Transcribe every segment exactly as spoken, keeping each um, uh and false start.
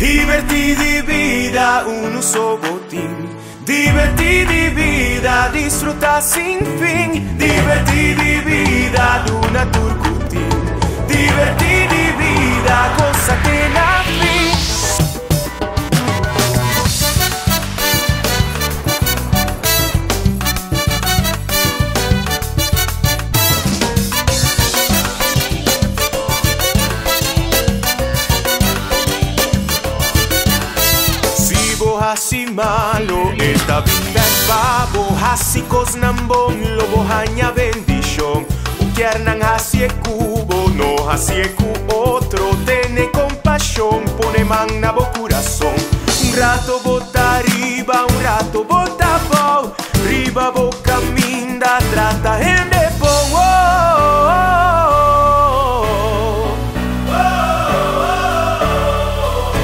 Divertidi vida, un uso botín. Divertidi vida, disfruta sin fin. Divertidi vida, luna turcutín. Divertidi vida, cosa que la fin. Hasi malo, esta vida es babo. Hasi koznambon, lobo hanya bendición. Ukiernan hasi cubo, no hasi ku otro. Tene compasión, pone man na bo corazón. Un rato bota arriba, un rato bota abajo. Riba bo caminda, trata en de po. Oh, oh, oh, oh.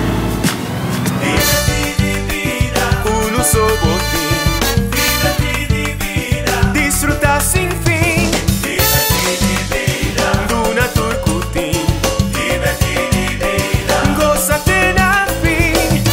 Uso botín. Divertidi vida, Disfruta sin fin. divertidi vida, Luna turcutín. divertidi vida. Gózate na fin.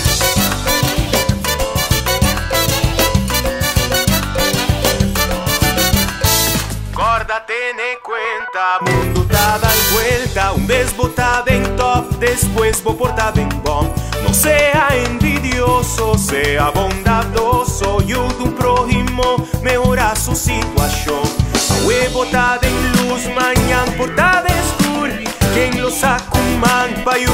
Córdate ne cuenta, mundo ta da vuelta. Un vez botada en top, después bo portada en bomb. No sea envidioso, sea bondadoso. Ayuda un prójimo, mejora su situación. Hoy botada en luz, mañana portada en oscuro. Quien lo saca un man pa' ayudar.